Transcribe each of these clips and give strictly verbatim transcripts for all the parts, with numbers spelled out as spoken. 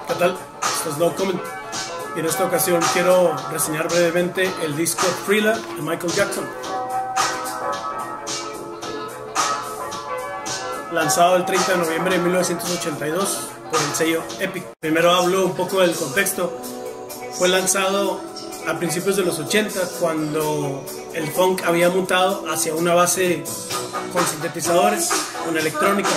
¿Qué tal? Esto es No Comment y en esta ocasión quiero reseñar brevemente el disco Thriller de Michael Jackson, lanzado el treinta de noviembre de mil novecientos ochenta y dos por el sello Epic. Primero hablo un poco del contexto. Fue lanzado a principios de los ochenta, cuando el funk había mutado hacia una base con sintetizadores, con electrónica.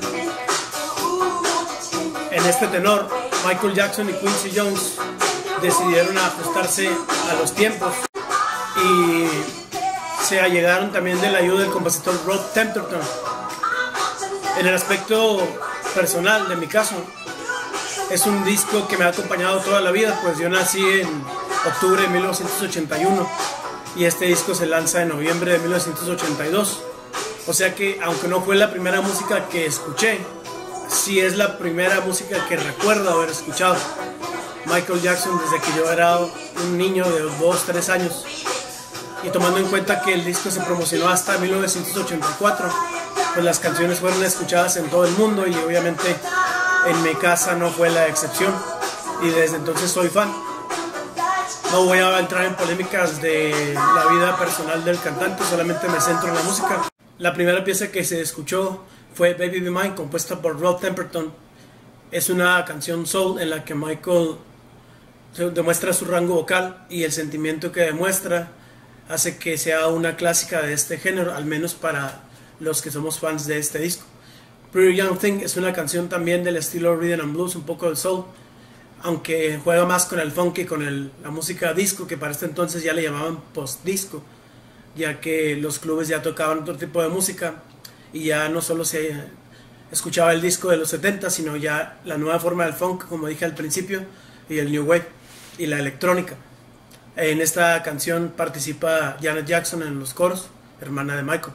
En este tenor, Michael Jackson y Quincy Jones decidieron ajustarse a los tiempos y se allegaron también de la ayuda del compositor Rod Temperton. En el aspecto personal, de mi caso, es un disco que me ha acompañado toda la vida, pues yo nací en octubre de mil novecientos ochenta y uno y este disco se lanza en noviembre de mil novecientos ochenta y dos. O sea que, aunque no fue la primera música que escuché, sí es la primera música que recuerdo haber escuchado. Michael Jackson desde que yo era un niño de dos, tres años. Y tomando en cuenta que el disco se promocionó hasta mil novecientos ochenta y cuatro, pues las canciones fueron escuchadas en todo el mundo y obviamente en mi casa no fue la excepción. Y desde entonces soy fan. No voy a entrar en polémicas de la vida personal del cantante, solamente me centro en la música. La primera pieza que se escuchó fue Baby Be Mine, compuesta por Rod Temperton. Es una canción soul en la que Michael demuestra su rango vocal y el sentimiento que demuestra hace que sea una clásica de este género, al menos para los que somos fans de este disco. Pretty Young Thing es una canción también del estilo rhythm and blues, un poco del soul, aunque juega más con el funk y con el, la música disco, que para este entonces ya le llamaban post-disco, ya que los clubes ya tocaban otro tipo de música y ya no solo se escuchaba el disco de los setenta, sino ya la nueva forma del funk, como dije al principio, y el new wave y la electrónica. En esta canción participa Janet Jackson en los coros, hermana de Michael.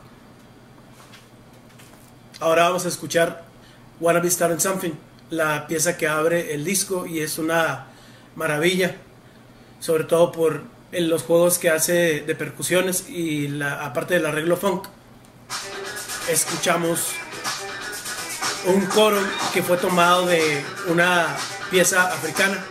Ahora vamos a escuchar Wanna Be Starting Something, la pieza que abre el disco, y es una maravilla, sobre todo por los juegos que hace de percusiones y la, aparte del arreglo funk. Escuchamos un coro que fue tomado de una pieza africana.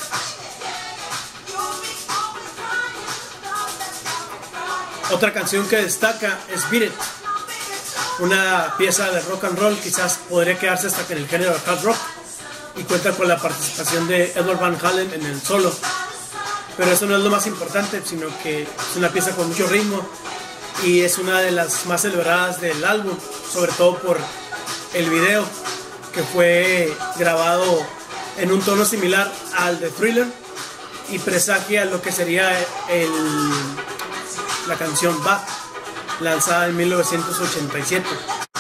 Otra canción que destaca es Beat It, una pieza de rock and roll, quizás podría quedarse hasta que en el género de hard rock, y cuenta con la participación de Edward Van Halen en el solo. Pero eso no es lo más importante, sino que es una pieza con mucho ritmo y es una de las más celebradas del álbum, sobre todo por el video, que fue grabado en un tono similar al de Thriller y presagia lo que sería el, la canción Bad, lanzada en mil novecientos ochenta y siete.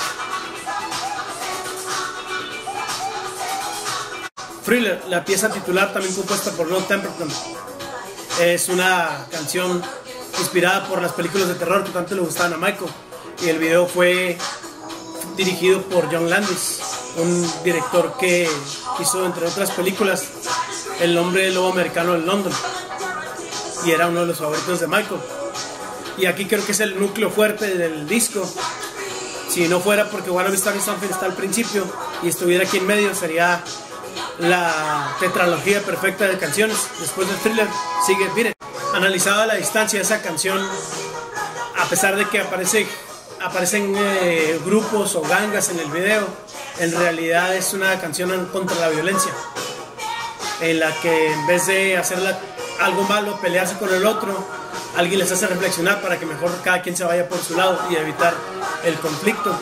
Thriller, la pieza titular, también compuesta por Rod Temperton, es una canción inspirada por las películas de terror que tanto le gustaban a Michael, y el video fue dirigido por John Landis, un director que hizo, entre otras películas, El hombre lobo americano en London, y era uno de los favoritos de Michael. Y aquí creo que es el núcleo fuerte del disco. Si no fuera porque Wanna Be Starting Something está al principio y estuviera aquí en medio, sería la tetralogía perfecta de canciones. Después de Thriller sigue Beat It. Analizada a la distancia, esa canción, a pesar de que aparece, aparecen eh, grupos o gangas en el video, en realidad es una canción contra la violencia, en la que en vez de hacerla algo malo, pelearse con el otro, alguien les hace reflexionar para que mejor cada quien se vaya por su lado y evitar el conflicto.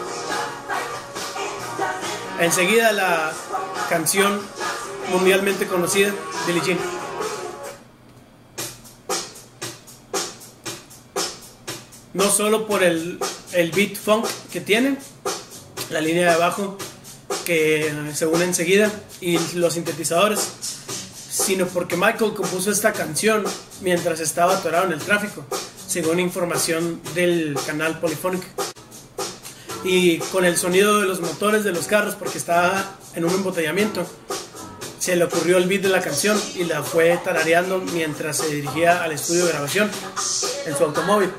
Enseguida la canción mundialmente conocida, Billie Jean. No solo por el, el beat funk que tiene, la línea de bajo que se une enseguida y los sintetizadores, sino porque Michael compuso esta canción mientras estaba atorado en el tráfico, según información del canal Polyphonic, y con el sonido de los motores de los carros, porque estaba en un embotellamiento, se le ocurrió el beat de la canción y la fue tarareando mientras se dirigía al estudio de grabación en su automóvil.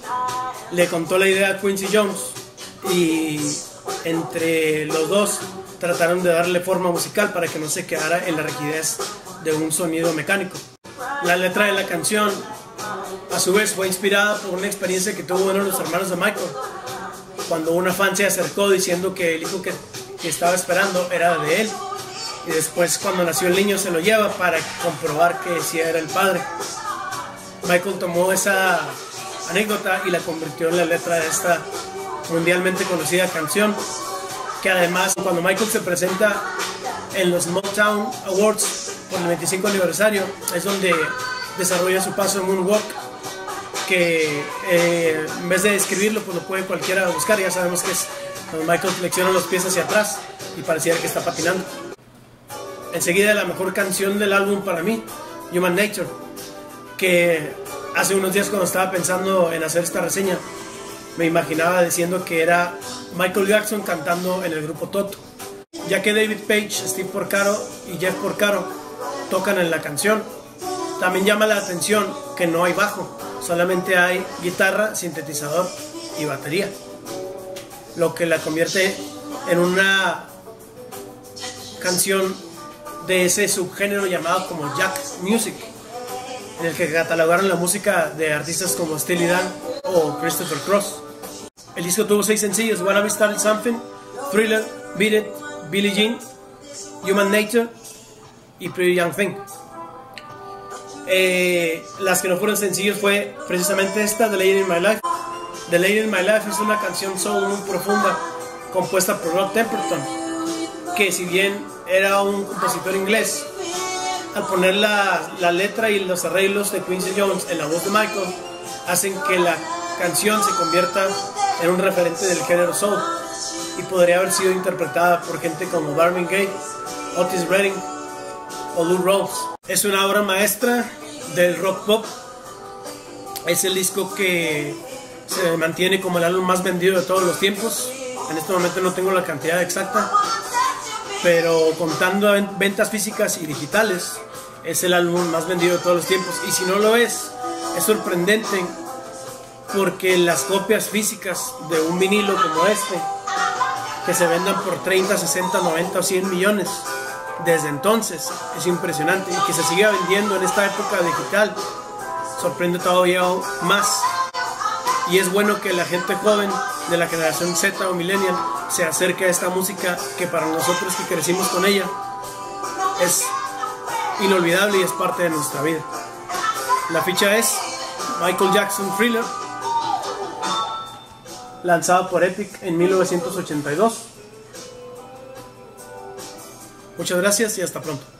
Le contó la idea a Quincy Jones y entre los dos trataron de darle forma musical para que no se quedara en la rigidez de un sonido mecánico. La letra de la canción, a su vez, fue inspirada por una experiencia que tuvo uno de los hermanos de Michael, cuando una fan se acercó diciendo que el hijo que, que estaba esperando era de él, y después, cuando nació el niño, se lo lleva para comprobar que sí era el padre. Michael tomó esa anécdota y la convirtió en la letra de esta mundialmente conocida canción, que además, cuando Michael se presenta en los Motown Awards por el veinticinco aniversario, es donde desarrolla su paso en Moonwalk, que eh, en vez de escribirlo, pues lo puede cualquiera buscar. Ya sabemos que es cuando Michael flexiona los pies hacia atrás y pareciera que está patinando. Enseguida, la mejor canción del álbum para mí, Human Nature, que hace unos días, cuando estaba pensando en hacer esta reseña, me imaginaba diciendo que era Michael Jackson cantando en el grupo Toto, ya que David Page, Steve Porcaro y Jeff Porcaro tocan en la canción. También llama la atención que no hay bajo, solamente hay guitarra, sintetizador y batería, lo que la convierte en una canción de ese subgénero llamado como Jack Music, en el que catalogaron la música de artistas como Steely Dan o Christopher Cross. El disco tuvo seis sencillos: Wanna Be Started Something, Thriller, Beat It, Billie Jean, Human Nature y Pretty Young Thing. Eh, las que no fueron sencillos fue precisamente esta, The Lady in My Life. The Lady in My Life es una canción soul muy profunda, compuesta por Rod Temperton, que si bien era un compositor inglés, al poner la, la letra y los arreglos de Quincy Jones en la voz de Michael, hacen que la canción se convierta en un referente del género soul, y podría haber sido interpretada por gente como Marvin Gaye, Otis Redding o Lou Rawls. Es una obra maestra del rock pop. Es el disco que se mantiene como el álbum más vendido de todos los tiempos. En este momento no tengo la cantidad exacta, pero contando ventas físicas y digitales, es el álbum más vendido de todos los tiempos. Y si no lo es, es sorprendente, porque las copias físicas de un vinilo como este, que se vendan por treinta, sesenta, noventa o cien millones desde entonces, es impresionante. Y que se siga vendiendo en esta época digital sorprende todavía más. Y es bueno que la gente joven de la generación Z o Millennial se acerque a esta música, que para nosotros que crecimos con ella es inolvidable y es parte de nuestra vida. La ficha es Michael Jackson Thriller, lanzado por Epic en mil novecientos ochenta y dos. Muchas gracias y hasta pronto.